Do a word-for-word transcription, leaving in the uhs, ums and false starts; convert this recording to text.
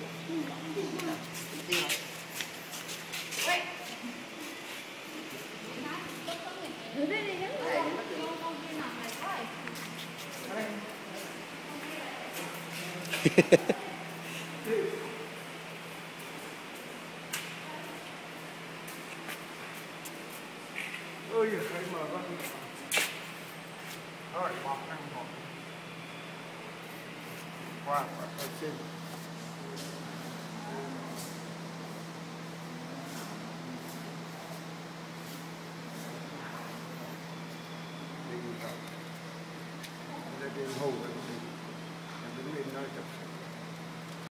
Ôi giời, thấy mờ quá. Rồi, bọc năng bọc. Wow, thật xinh. Đi đâu? Đi hù.